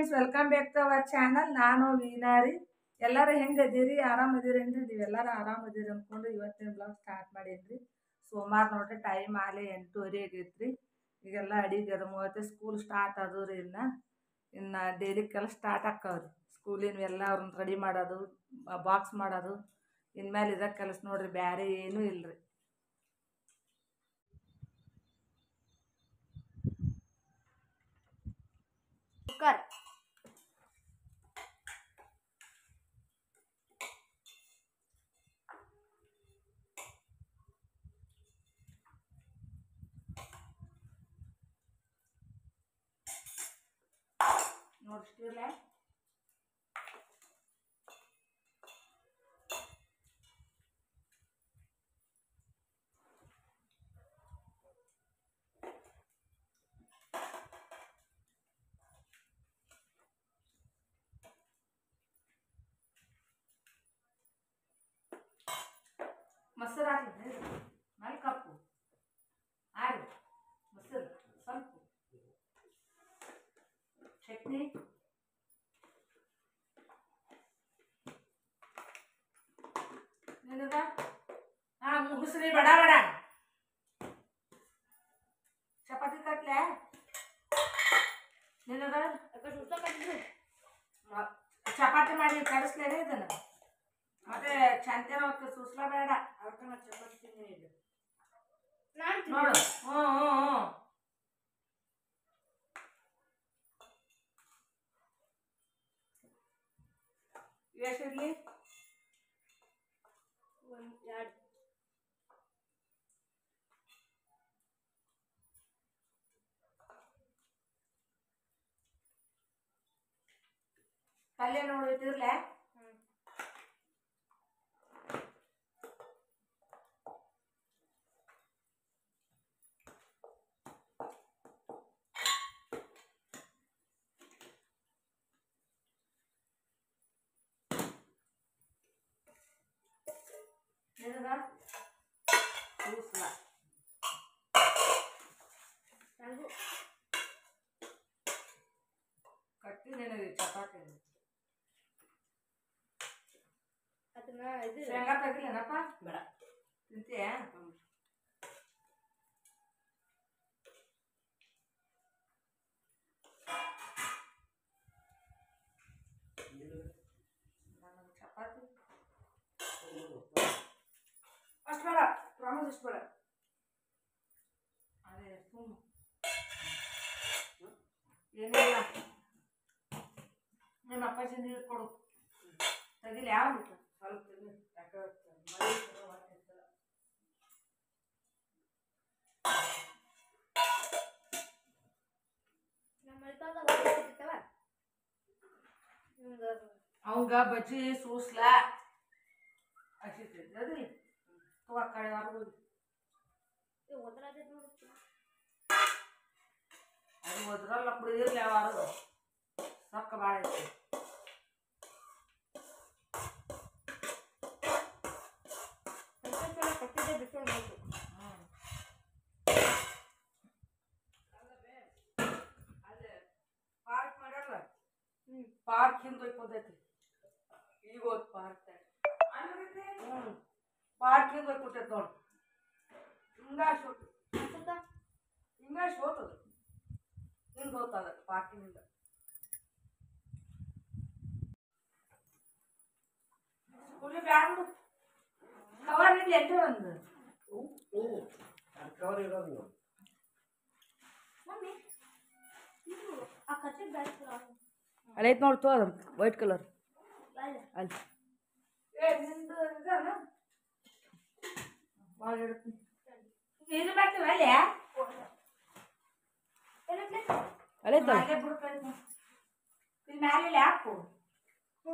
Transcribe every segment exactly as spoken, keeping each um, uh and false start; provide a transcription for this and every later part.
Friends, welcome back to our channel. ನಾನು ವೀನಾರಿ. ಎಲ್ಲರೂ ಹೆಂಗದಿರಿ? ಆರಾಮದಿರೇನ್ರಿ? ನೀವೆಲ್ಲರೂ ಆರಾಮದಿರಿ ಅಂದ್ಕೊಂಡು ಇವತ್ತಿನ ಬ್ಲಾಗ್ ಸ್ಟಾರ್ಟ್ ಮಾಡೀನಿ. ಸೋಮವಾರ ನೋಡ್ರಿ, ಟೈಮ್ ಆಗಲಿ ಎಂಟೂವರೆ ಆಗೈತ್ರಿ. ಈಗೆಲ್ಲ ಅಡಿಗೆ ಅದು ಮೂವತ್ತು ಸ್ಕೂಲ್ ಸ್ಟಾರ್ಟ್ ಆದವು ರೀ. ಇನ್ನು ಇನ್ನು ಡೈಲಿ ಕೆಲಸ ಸ್ಟಾರ್ಟ್ ಆಕ್ಕವ್ರಿ. ಸ್ಕೂಲಿನ ಎಲ್ಲ ಅವ್ರನ್ನ ರೆಡಿ ಮಾಡೋದು, ಬಾಕ್ಸ್ ಮಾಡೋದು. ಇನ್ಮೇಲೆ ಇದ ಕೆಲಸ ನೋಡ್ರಿ, ಬೇರೆ ಏನೂ ಇಲ್ರಿ. ಕುಕ್ಕರ್ ನೋಡ್ತಿರ್ಲ ಮೊಸರು ಹಾಕಿದ್ರೆ ಮೇಲೆ ಕಪ್ಪು ಆರು ಮೊಸರು ಸ್ವಲ್ಪ ಚಟ್ನಿ ನಿನಗ ಹಾ ಮುಗಿಸ್ರಿ ಬಡ ಬಡ ಚಪಾತಿ ಕಟ್ಲೆ ನಿನಗ ಚಪಾತಿ ಮಾಡಿ ಕಡಿಸ್ಲೇನೆ ಇದನ್ನ ಮತ್ತೆ ಚಂತೇನ ಹೋಗ್ತದೆ ಸುಸ್ಲಾ ಬೇಡ ಅದಕ್ಕೆ ನಾನು ಚಪಾತಿ ತಿಂತೀನಿ ಇದು ನೋಡು. ಹ್ಞೂ ಹ್ಞೂ ಹ್ಞೂ ಎಷ್ಟಿರ್ಲಿ? ಒಂದು ಎರಡು ಪಲ್ಯ ನೋಡಿತಿರ್ಲೆ ನಿನಗ ಕೂಸ್ಲ ಕಟ್ಟಿ ನಿನಗೆ ಚಪಾತಿ ಅದನ್ನ ಇದು ಶೇಂಗಾ ತೆಗಿಲೇನಪ್ಪ? ಬೇಡ ತಿಂತೀಯ? ನನಗೆ ಚಪಾತಿ ಅಷ್ಟು ಬೇಡ, ಪ್ರಾಮಿಸ್ ಇಷ್ಟು ಬೇಡ. ಅದೇ ಸುಮ್ಮ ಏನಿಲ್ಲ. ನಿಮ್ಮ ಅಪ್ಪಾಜಿ ನೀರು ಕೊಡು ತೆಗಿಲಿ. ಯಾವ ಸ್ವಲ್ಪ ತೆಗಿ. ಯಾಕೆ ಮಳೆ ಅವಂಗ ಬಜ್ಜಿ ಸೂಸ್ಲ ಹಸಿತೈತಿ ಅದ್ರಿ ತಗೋ ಕಡೆ ಹೊರಗೆ ಅದು ಒದ್ರಲ್ಲ ಕುಡಿದಿರ್ಲಿ ಯಾವಾರು ಸೊಕ್ಕ ಭಾಳ ಐತಿ. ಪಾರ್ಕ್ ಮಾಡ್ಯಾರ, ಪಾರ್ಕ್ ಹಿಂದೆ ಹೋಗ್ತೈತಿ. ಈಗ ಹೋದ್ ಪಾರ್ಕ್ ಹ್ಞೂ ಪಾರ್ಕ್ ಹಿಂದೆ ಹೋಗಿ ಕೂತೈತಿ ನೋಡು. ಹಿಂಗ ಶೋಟ್ ಹಿಂಗ ಶೋತದು ಹಿಂಗೆ ಹೋಗ್ತದ ಪಾರ್ಕಿನಿಂದ. ಸ್ಕೂಲಿಗೆ ಬ್ಯಾಡ ಕವರ್ ಇಲ್ಲಿ ಎಂಟು ಒಂದು ಕವರ್ ಇರೋದು ಅಲ್ಲೈತ್ ನೋಡ್ತು ಅದು ವೈಟ್ ಕಲರ್ ಅಲ್ಲಿ. ಏ ನಿಂದು ಇದಲ್ಲ ಇದು ಮಾಡ್ತೀವಿ ಅಲ್ಲೇ ಅಲ್ಲೈತ ಇಲ್ಲಿ ಮ್ಯಾಲೆ ಹಾಕು. ಹ್ಞೂ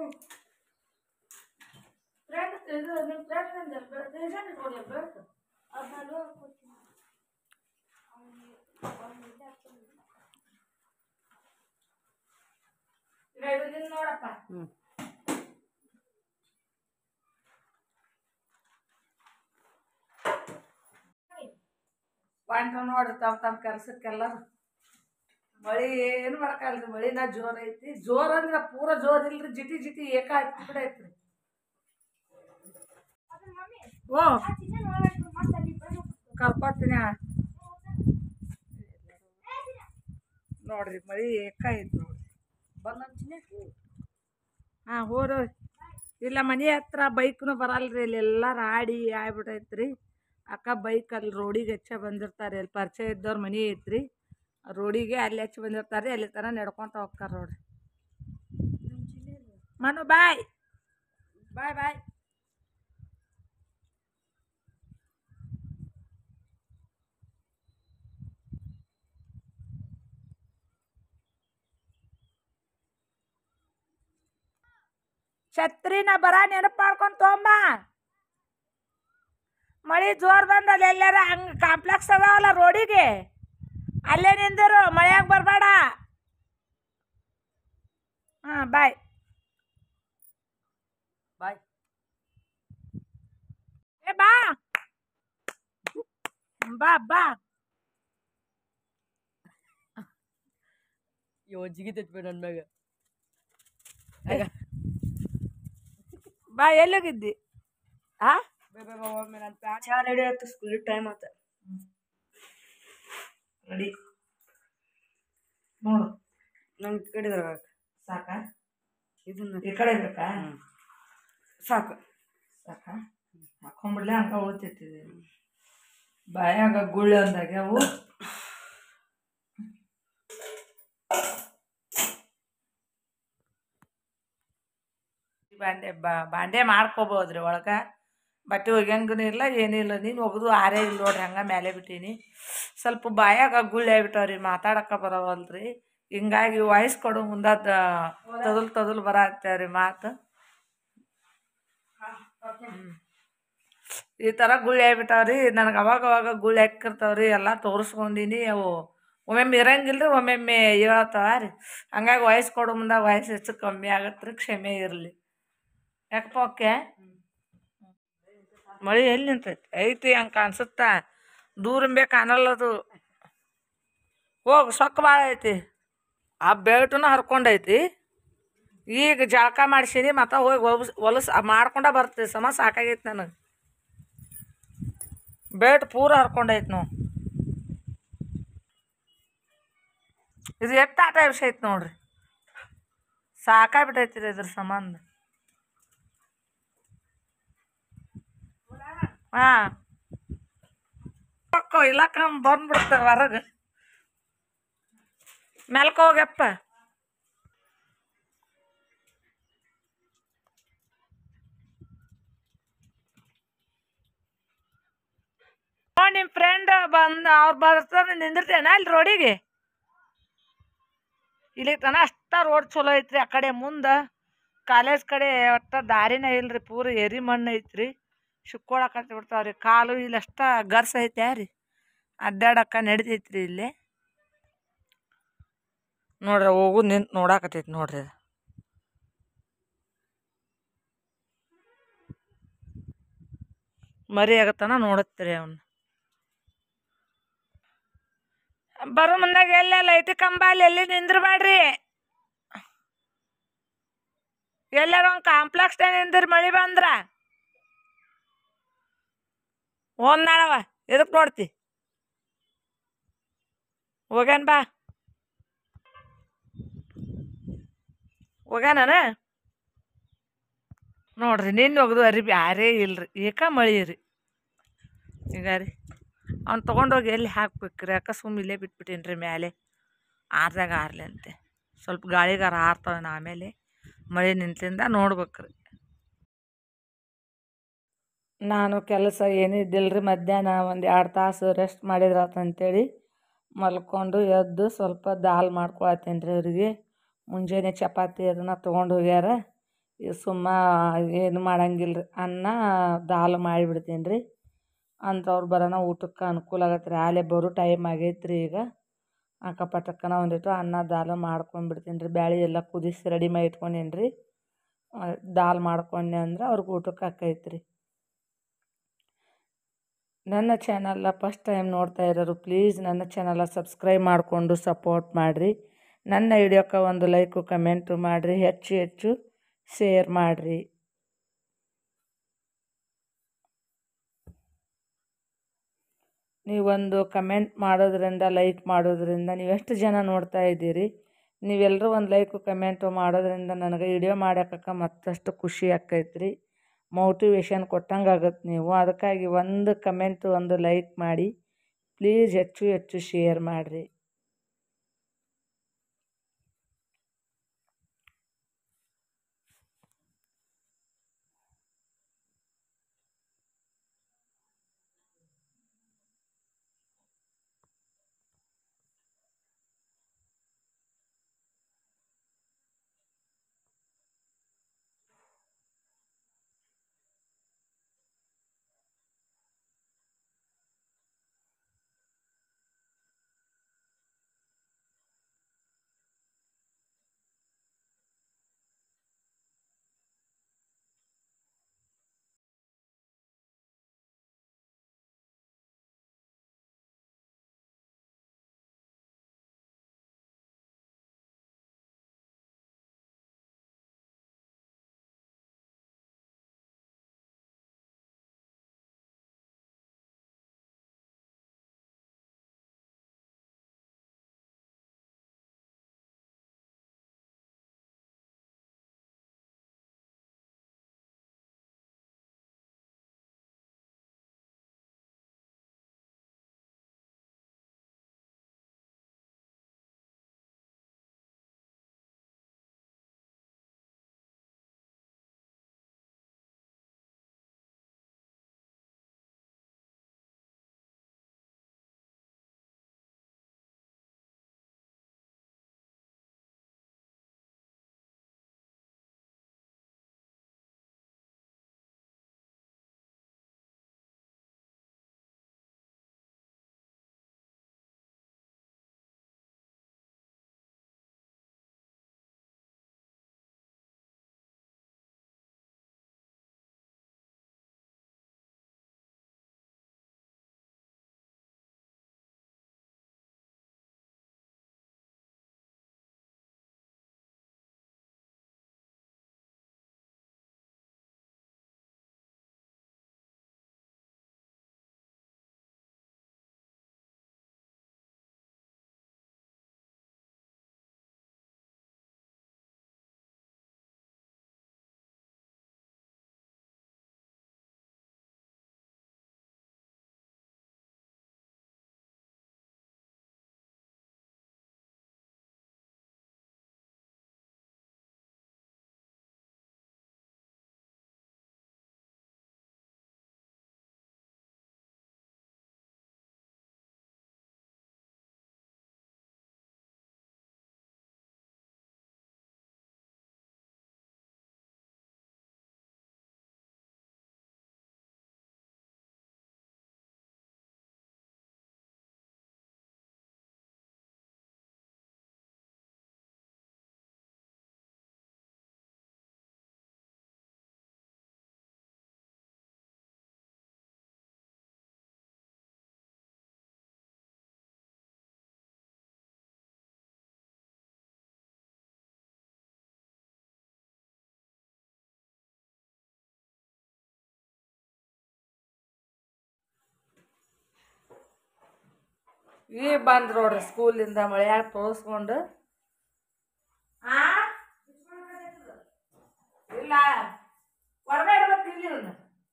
ಫ್ರೆಂಡ್ ಇದು ನಿಮ್ಮ ಫ್ರೆಂಡ್ ರೀಸನ್ ಕೊಡಿ ಬೇಕು ಅದನ್ನು ಇದು ನೋಡಪ್ಪ. ಹ್ಞೂ ಬಂಟ ನೋಡ್ರಿ ತಮ್ಮ ತಮ್ಮ ಕೆಲಸಕ್ಕೆಲ್ಲರು ಮಳಿ ಏನು ಮಾಡಕ್ಕಲ್ರಿ ಮಳಿನ ಜೋರ್ ಐತಿ ಜೋರ್ ಅಂದ್ರ ಪೂರ ಜೋರ್ ಇಲ್ರಿ ಜಿಟಿ ಜಿಟಿ ಏಕ ಹತ್ತಿ ಬಿಡೈತ್ರಿ ಓ ಕರ್ಕೋತೀನಿ ನೋಡ್ರಿ ಮಳಿ ಏಕ ಐತಿ ನೋಡ್ರಿ ಬಂದಂತೀನಿ ಹಾಂ ಹೋರು ಇಲ್ಲ ಮನೆ ಹತ್ರ ಬೈಕ್ನು ಬರಲ್ರಿ ಇಲ್ಲಿ ಎಲ್ಲ ರಾಡಿ ಆಗ್ಬಿಟ್ಟೈತ್ರಿ ಅಕ್ಕ ಬೈಕ್ ಅಲ್ಲಿ ರೋಡಿಗೆ ಹೆಚ್ಚ ಬಂದಿರ್ತಾರೆ ಅಲ್ಲಿ ಪರಿಚಯ ಇದ್ದವ್ರ ಮನೆ ಐತ್ರಿ ರೋಡಿಗೆ ಅಲ್ಲಿ ಹಚ್ಚಿ ಬಂದಿರ್ತಾರೆ ಅಲ್ಲಿ ತನ ನಡ್ಕೊಂತ ಹೋಗ್ತಾರ ನೋಡ್ರಿ ಮನು ಬಾಯ್ ಬಾಯ್ ಬಾಯ್ ಛತ್ರಿನ ಬರ ನೆನಪು ಮಾಡ್ಕೊಂಡು ತೊಂಬ ಮಳಿ ಜೋರ್ ಬಂದಲ್ಲ ಎಲ್ಲಾರ ಹಂಗೆ ಕಾಂಪ್ಲೆಕ್ಸ್ ಅದಾವಲ್ಲ ರೋಡಿಗೆ ಅಲ್ಲೇ ನಿಂದರು ಮಳೆಯಾಗ ಬರಬೇಡ ಹಾಂ ಬಾಯ್ ಬಾಯ್ ಏ ಬಾ ಬಾ ಬಾ ಯೋಜಿಗೆ ತೆಚ್ಬೇಡ ನನ್ನ ಮ್ಯಾಗ ಬಾ ಎಲ್ಲೋಗಿದ್ದಿ ಆ ಚಾ ರೆಡಿ ಆಯ್ತು ಸ್ಕೂಲ್ ಟೈಮ್ ಆತ ರೆಡಿ ನೋಡು ನಂಗೆ ಕಡಿದ್ರ ಸಾಕ ಇದನ್ನ ಈ ಕಡೆ ಬೇಕಾ ಸಾಕು ಸಾಕ ಹಾಕೊಂಡ್ಬಿಡ್ಲೆ ಹಂಗ ಓದ್ತಿರ್ತೀವಿ ಬಾಯಾಗ ಗುಳ್ಳೆ ಅಂದಾಗ ಅವು ಬಾಂಡೆ ಬಾ ಬಾಂಡೆ ಮಾಡ್ಕೋಬೋದ್ರಿ ಒಳಗೆ ಬಟ್ಟೆ ಒಗ್ಯಂಗೂ ಇಲ್ಲ ಏನಿಲ್ಲ ನೀನು ಒಗ್ದು ಆರೇ ಇಲ್ಲ ನೋಡ್ರಿ ಹಂಗೆ ಮೇಲೆ ಬಿಟ್ಟೀನಿ ಸ್ವಲ್ಪ ಬಾಯಾಗ ಗುಳ್ಳೆ ಆಗ್ಬಿಟ್ಟವ್ರಿ ಮಾತಾಡಕ್ಕೆ ಬರೋವಲ್ರಿ ಹಿಂಗಾಗಿ ವಾಯ್ಸ್ ಕೊಡು ಮುಂದಾದ ತದಲ್ ತದಲ್ ಬರತ್ತೇವ್ರಿ ಮಾತು ಈ ಥರ ಗುಳ್ಳೆ ಆಗ್ಬಿಟ್ಟವ್ರಿ ನನಗೆ ಅವಾಗ ಅವಾಗ ಗುಳ್ಳೆ ಹಾಕಿರ್ತಾವ್ರಿ ಎಲ್ಲ ತೋರಿಸ್ಕೊಂಡೀನಿ ಅವು ಒಮ್ಮೊಮ್ಮೆ ಇರಂಗಿಲ್ಲ ರೀ ಒಮ್ಮೊಮ್ಮೆ ಹೇಳ್ತಾವ ರೀ ಹಂಗಾಗಿ ವಾಯ್ಸ್ ಕೊಡು ಮುಂದಾಗ ವಾಯ್ಸ್ ಹೆಚ್ಚು ಕಮ್ಮಿ ಆಗತ್ತೆ ರೀ ಕ್ಷಮೆ ಇರಲಿ ಯಾಕಪ್ಪ ಓಕೆ ಮಳೆ ಎಲ್ಲಿ ನಿಂತೈತಿ ಐತಿ ಹಂಗೆ ಕಾಣಿಸುತ್ತಾ ದೂರಿಂಬೇ ಕಾಣಲ್ಲದು ಹೋಗು ಸೊಕ್ಕ ಭಾಳ ಐತಿ ಆ ಬೆಲ್ಟುನ ಹರ್ಕೊಂಡೈತಿ ಈಗ ಜಳಕ ಮಾಡ್ಸೀನಿ ಮತ್ತು ಹೋಗಿ ಹೊಲ್ಸ್ ಹೊಲಸು ಮಾಡ್ಕೊಂಡ ಬರ್ತೀವಿ ಸಮ ಸಾಕಾಗೈತಿ ನನಗೆ ಬೆಲ್ಟ್ ಪೂರ ಹರ್ಕೊಂಡೈತಿ ನಾವು ಇದು ಎಷ್ಟು ಆಟ ವಿಷಯ ಐತಿ ನೋಡ್ರಿ ಸಾಕಾಗ್ಬಿಟ್ಟೈತಿ ರೀ ಇದ್ರ ಸಂಬಂಧ ಹಾಂ ಮಕ್ಕಳು ಇಲ್ಲಕ್ಕ ಬಂದ್ಬಿಡ್ತಾರೆ ಹೊರಗೆ ಮೆಲ್ಕ ಹೋಗ್ಯಪ್ಪ ನೋಡಿ ನಿಮ್ಮ ಫ್ರೆಂಡ್ ಬಂದು ಅವ್ರು ಬರ್ತಾರೆ ನಿಂದಿರ್ತೇನೆ ಅಲ್ಲಿ ರೋಡಿಗೆ ಇಲ್ಲಿ ತನ ಅಷ್ಟ ರೋಡ್ ಚಲೋ ಐತ್ರಿ ಆ ಕಡೆ ಮುಂದೆ ಕಾಲೇಜ್ ಕಡೆ ಒಟ್ಟು ದಾರಿನೇ ಇಲ್ರಿ ಪೂರ ಎರಿ ಮಣ್ಣು ಐತ್ರಿ ಶಿಕ್ಕೊಳಕತ್ತಿ ಬಿಡ್ತಾವ್ರಿ ಕಾಲು ಇಲ್ಲಿ ಅಷ್ಟ ಗರ್ಸ್ ಐತೆ ರೀ ಅಡ್ಡಾಡಕ್ಕ ನಡಿತೈತ್ರಿ ಇಲ್ಲಿ ನೋಡ್ರಿ ಹೋಗು ನಿಂತು ನೋಡಾಕತ್ತೈತಿ ನೋಡ್ರಿ ಅದು ಮರಿ ಆಗತ್ತನ ನೋಡತ್ತೀರಿ ಅವನು ಬರೋ ಮುಂದಾಗ ಎಲ್ಲ ಲೈಟ್ ಕಂಬ ಅಲ್ಲಿ ಎಲ್ಲಿ ನಿಂದ್ರಬೇಡ್ರಿ ಎಲ್ಲಾರ ಒಂದು ಕಾಂಪ್ಲೆಕ್ಸ್ ನಿಂದ್ರಿ ಮಳಿ ಬಂದ್ರ ಒಂದ್ ನಾಳವ ಎದಕ್ ನೋಡ್ತಿ ಹೋಗ್ಯಾನ ಬಾ ಹೋಗ್ಯಾನ ನೋಡ್ರಿ ನಿನ್ನ ಒಗ್ದು ಅರಿಬಿ ಯಾರೇ ಇಲ್ರಿ ಏಕ ಮಳಿ ರೀ ಈಗ ರೀ ಅವ್ನು ತೊಗೊಂಡೋಗಿ ಎಲ್ಲಿ ಹಾಕ್ಬೇಕ್ರಿ ಯಾಕೆ ಸುಮ್ಮ ಇಲ್ಲೇ ಬಿಟ್ಬಿಟ್ಟೀನಿ ರೀ ಮ್ಯಾಲೆ ಆರ್ದಾಗ ಆರ್ಲಿ ಅಂತೆ ಸ್ವಲ್ಪ ಗಾಳಿಗಾರ ಆರ್ತಾವ ಆಮೇಲೆ ಮಳೆ ನಿಂತಿಂದ ನೋಡ್ಬೇಕ್ರಿ ನಾನು ಕೆಲಸ ಏನೂ ಇದ್ದಿಲ್ಲ ರೀ ಮಧ್ಯಾಹ್ನ ಒಂದು ಎರಡು ತಾಸು ರೆಸ್ಟ್ ಮಾಡಿದ್ರಾತಂತೇಳಿ ಮಲ್ಕೊಂಡು ಎದ್ದು ಸ್ವಲ್ಪ ದಾಲ್ ಮಾಡ್ಕೊಳತ್ತೀನಿ ರೀ ಅವ್ರಿಗೆ ಮುಂಜಾನೆ ಚಪಾತಿ ಅದನ್ನು ತೊಗೊಂಡು ಹೋಗ್ಯಾರ ಈಗ ಸುಮ್ಮ ಏನು ಮಾಡಂಗಿಲ್ಲ ರೀ ಅನ್ನ ದಾಲ್ ಮಾಡಿಬಿಡ್ತೀನಿ ರೀ ಅಂಥವ್ರು ಬರೋಣ ಊಟಕ್ಕೆ ಅನುಕೂಲ ಆಗತ್ತೆ ರೀ ಆಲೇ ಬರೋ ಟೈಮ್ ಆಗೈತೆ ರೀ ಈಗ ಅಕ್ಕಪಕ್ಕನ ಒಂದಿಟ್ಟು ಅನ್ನ ದಾಲ್ ಮಾಡ್ಕೊಂಡ್ಬಿಡ್ತೀನಿ ರೀ ಬ್ಯಾಳೆ ಎಲ್ಲ ಕುದಿಸಿ ರೆಡಿ ಮಾಡಿ ಇಟ್ಕೊಂಡೀನಿ ರೀ ದಾಲ್ ಮಾಡ್ಕೊಂಡೆ ಅಂದ್ರೆ ಅವ್ರಿಗೆ ಊಟಕ್ಕೆ ಆಕೈತೆ ರೀ ನನ್ನ ಚಾನಲ್ನ ಫಸ್ಟ್ ಟೈಮ್ ನೋಡ್ತಾ ಇರೋರು ಪ್ಲೀಸ್ ನನ್ನ ಚಾನಲ್ನ ಸಬ್ಸ್ಕ್ರೈಬ್ ಮಾಡಿಕೊಂಡು ಸಪೋರ್ಟ್ ಮಾಡಿರಿ. ನನ್ನ ವಿಡಿಯೋಕ್ಕೆ ಒಂದು ಲೈಕು ಕಮೆಂಟು ಮಾಡಿರಿ, ಹೆಚ್ಚು ಹೆಚ್ಚು ಶೇರ್ ಮಾಡಿರಿ. ನೀವೊಂದು ಕಮೆಂಟ್ ಮಾಡೋದ್ರಿಂದ, ಲೈಕ್ ಮಾಡೋದ್ರಿಂದ ನೀವು ಎಷ್ಟು ಜನ ನೋಡ್ತಾ ಇದ್ದೀರಿ, ನೀವೆಲ್ಲರೂ ಒಂದು ಲೈಕು ಕಮೆಂಟು ಮಾಡೋದ್ರಿಂದ ನನಗೆ ವಿಡಿಯೋ ಮಾಡೋಕ್ಕೆ ಮತ್ತಷ್ಟು ಖುಷಿ ಆಕೈತ್ರಿ, ಮೋಟಿವೇಶನ್ ಕೊಟ್ಟಂಗೆ ಆಗುತ್ತೆ. ನೀವು ಅದಕ್ಕಾಗಿ ಒಂದು ಕಮೆಂಟು ಒಂದು ಲೈಕ್ ಮಾಡಿ ಪ್ಲೀಸ್, ಹೆಚ್ಚು ಹೆಚ್ಚು ಶೇರ್ ಮಾಡಿರಿ. ಈಗ ಬಂದು ನೋಡ್ರಿ ಸ್ಕೂಲಿಂದ ಮಳೆಯಾಗ ತೋರಿಸ್ಕೊಂಡು. ಆ ಇಲ್ಲ ಹೊರಗಡೆ ಇಡ್ಬೇಕು ಇಲ್ಲಿ ಇವ್ನ.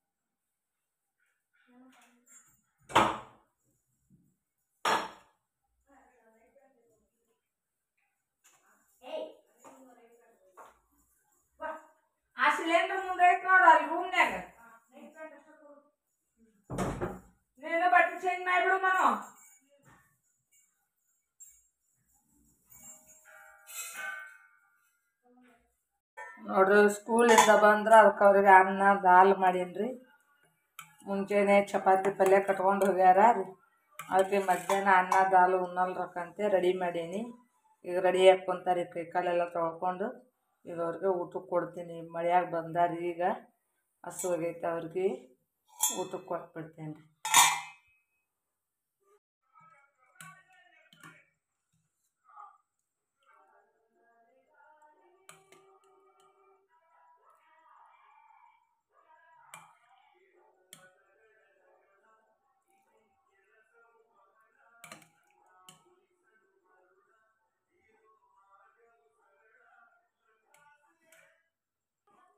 ಆ ಸಿಲಿಂಡರ್ ಮುಂದೆ ಐತ್ ನೋಡು ಅಲ್ಲಿ ರೂಮ್ನ್ಯಾಗ. ನೀನು ಬಟ್ಟೆ ಚೇಂಜ್ ಮಾಡಿಬಿಡು ಮನು. ನೋಡ್ರಿ ಸ್ಕೂಲಿಂದ ಬಂದ್ರೆ ಅದಕ್ಕೆ ಅವ್ರಿಗೆ ಅನ್ನ ದಾಲ್ ಮಾಡೀನಿ. ಮುಂಚೆನೇ ಚಪಾತಿ ಪಲ್ಯ ಕಟ್ಕೊಂಡು ಹೋಗ್ಯಾರ ರೀ, ಅದಕ್ಕೆ ಮಧ್ಯಾಹ್ನ ಅನ್ನ ದಾಲ್ ಉಣ್ಣಲ್ರಕ್ಕಂತೆ ರೆಡಿ ಮಾಡೀನಿ. ಈಗ ರೆಡಿ ಹಾಕ್ಕೊಂತಾರೆ, ಕೈ ಕಾಲೆಲ್ಲ ತೊಳ್ಕೊಂಡು ಈಗ ಅವ್ರಿಗೆ ಊಟಕ್ಕೆ ಕೊಡ್ತೀನಿ. ಮಳೆಯಾಗ ಬಂದಾರ, ಈಗ ಹಸು ಹೋಗೈತೆ ಅವ್ರಿಗೆ ಊಟಕ್ಕೆ ಕೊಟ್ಬಿಡ್ತೇನೆ ರೀ.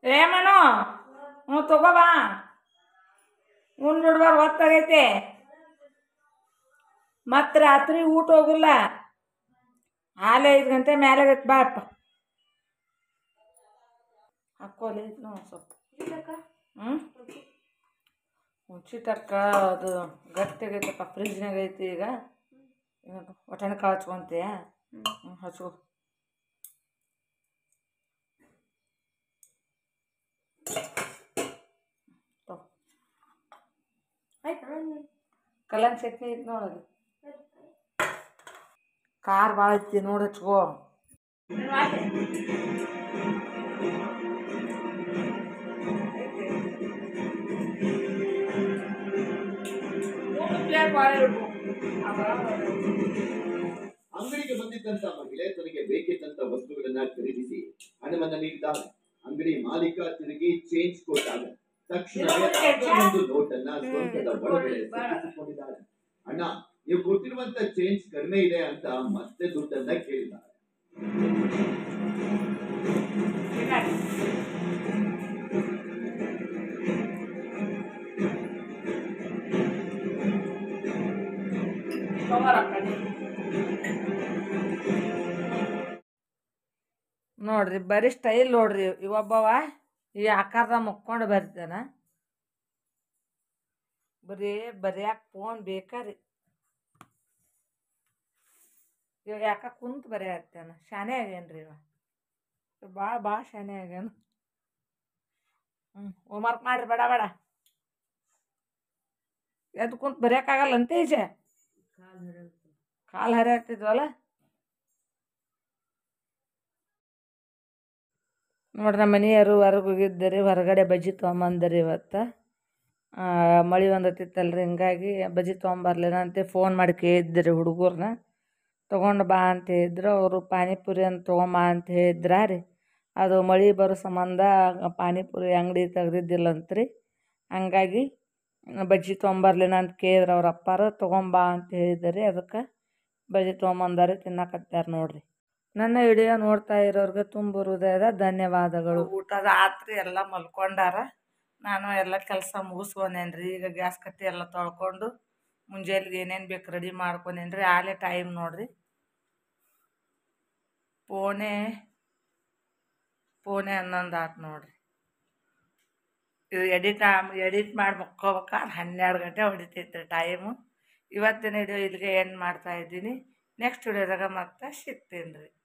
ಏಮನು ಹ್ಞೂ ತಗೋಬಾ ಉಂಡು ಬಿಡ್ಬಾರ್ದು ಹೊತ್ತಾಗೈತೆ ಮತ್ತೆ ರಾತ್ರಿ ಊಟ ಹೋಗಿಲ್ಲ ಹಾಲೆ ಐದು ಗಂಟೆ ಮೇಲೆ ಆಗೈತೆ ಬಾ ಅಪ್ಪ ಹಾಕೋಲಿ ನಾವು ಸ್ವಲ್ಪ ಹ್ಞೂ ಹುಣ್ಚಿಟಕ್ಕ ಅದು ಗಟ್ಟಿಯಾಗೈತಪ್ಪ ಫ್ರಿಜ್ನಾಗ ಐತಿ ಈಗ ಒಟ್ಟಣೆ ಕಾಳು ಹಚ್ಕೊಂತೀಯ ಹ್ಞೂ ಹಚ್ಕೊ ಕಲ್ಲಂಗ್ ಚಟ್ನಿ ಐತಿ ನೋಡೋದು ಖಾರ ಭಾಳ ಐತಿ ನೋಡಿ ಹಚ್ಕೋ ಅಂಗಡಿಗೆ ಬಂದಿದ್ದಂತ ಮಹಿಳೆ ತನಗೆ ಬೇಕಿದ್ದಂತ ವಸ್ತುಗಳನ್ನ ಖರೀದಿಸಿ ಹಣವನ್ನ ನೀಡಿದ್ದಾಳೆ. ಅಂಗಡಿ ಮಾಲೀಕ ತಿರುಗಿ ಚೇಂಜ್ ಕೊಟ್ಟಾಗ ತಕ್ಷಣವೇ ಒಂದು ನೋಟನ್ನ ಸ್ವಂತದ ಒಳಗಡೆ ಸಿಕ್ಕಿಸಿಕೊಂಡಿದ್ದಾಳೆ. ಅಣ್ಣ, ನೀವು ಕೊಟ್ಟಿರುವಂತ ಚೇಂಜ್ ಕಡಿಮೆ ಇದೆ ಅಂತ ಮತ್ತೆ ದುಡ್ಡನ್ನ ಕೇಳಿದ್ದಾರೆ. ನೋಡ್ರಿ ಬರೀ ಸ್ಟೈಲ್ ನೋಡ್ರಿ ಇವೊಬ್ಬವ ಈ ಆಕಾರದ ಮುಕ್ಕೊಂಡು ಬರ್ತಾನ ಬರೀ ಬರ್ಯಾಕ ಫೋನ್ ಬೇಕಾರಿ ಇವ ಯಾಕ ಕುಂತ ಬರೆಯತ್ತಾನ ಶಾನೆ ಆಗ್ಯಾನ್ರಿ ಇವ ಭಾಳ ಭಾಳ ಶಾನೆ ಆಗ್ಯಾನ ಹ್ಞೂ ಹೋಮ್ವರ್ಕ್ ಮಾಡ್ರಿ ಬೇಡ ಬೇಡ ಎದ್ದು ಕುಂತ ಬರೆಯೋಕ್ಕಾಗಲ್ಲ ಅಂತ ಈಜೆ ಕಾಲು ಹರಿಯಾಗ್ತಿದ್ವಲ್ಲ ನೋಡ್ರಿ ನಮ್ಮ ಮನೆಯವರು ಹೊರಗೆ ಹೋಗಿದ್ದರಿ ಹೊರಗಡೆ ಬಜ್ಜಿ ತೊಗೊಂಬಂದರಿ ಇವತ್ತು ಮಳೆ ಒಂದತ್ತಿತ್ತಲ್ರಿ ಹಿಂಗಾಗಿ ಬಜ್ಜಿ ತೊಗೊಂಬರ್ಲೇನಂತೆ ಫೋನ್ ಮಾಡಿ ಕೇಳಿದ್ರಿ ಹುಡುಗರನ್ನ ತೊಗೊಂಡು ಬಾ ಅಂತ ಹೇಳಿದ್ರು ಅವರು ಪಾನಿಪುರಿ ಅಂತ ತೊಗೊಂಬ ಅಂತ ಹೇಳಿದ್ರ ರೀ ಅದು ಮಳೆ ಬರೋ ಸಂಬಂಧ ಪಾನಿಪುರಿ ಅಂಗಡಿ ತೆಗ್ದಿದ್ದಿಲ್ಲಂತ್ರಿ ಹಂಗಾಗಿ ಬಜ್ಜಿ ತೊಗೊಂಬರ್ಲೇನ ಅಂತ ಕೇಳಿದ್ರು ಅವ್ರ ಅಪ್ಪಾರು ತೊಗೊಂಬಾ ಅಂತ ಹೇಳಿದ್ರಿ ಅದಕ್ಕೆ ಬಜ್ಜಿ ತೊಗೊಂಬಂದಾರಿ ತಿನ್ನಕತ್ಯಾರ ನೋಡ್ರಿ ನನ್ನ ವಿಡಿಯೋ ನೋಡ್ತಾ ಇರೋರಿಗೆ ತುಂಬ ಹೃದಯದ ಧನ್ಯವಾದಗಳು ಊಟದ ಆತ್ರಿ ಎಲ್ಲ ಮಲ್ಕೊಂಡಾರ ನಾನು ಎಲ್ಲ ಕೆಲಸ ಮುಗಿಸ್ಕೊಂಡೇನ್ರಿ ಈಗ ಗ್ಯಾಸ್ ಕಟ್ಟಿ ಎಲ್ಲ ತೊಳ್ಕೊಂಡು ಮುಂಜಾನೆಗೆ ಏನೇನು ಬೇಕು ರೆಡಿ ಮಾಡ್ಕೊಂಡೇನ್ರಿ ಆಲೇ ಟೈಮ್ ನೋಡ್ರಿ ಪೋಣೆ ಪೋಣೆ ಹನ್ನೊಂದು ಆತು ನೋಡ್ರಿ ಇದು ಎಡಿಟ್ ಎಡಿಟ್ ಮಾಡಿ ಮಕ್ಕೋಬೇಕಾದ್ರೆ ಹನ್ನೆರಡು ಗಂಟೆ ಹೊಡಿತೈತ್ರಿ ಟೈಮು ಇವತ್ತಿನ ವಿಡಿಯೋ ಇಲ್ಲಿಗೆ ಎಂಡ್ ಮಾಡ್ತಾಯಿದ್ದೀನಿ ನೆಕ್ಸ್ಟ್ ವಿಡಿಯೋದಾಗ ಮತ್ತೆ ಸಿಗ್ತೀನಿ ರೀ